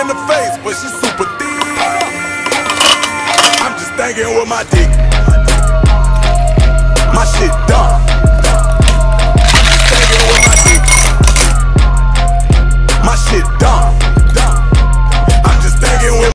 in the face, but she super thick. I'm just thinking with my dick. My shit dumb.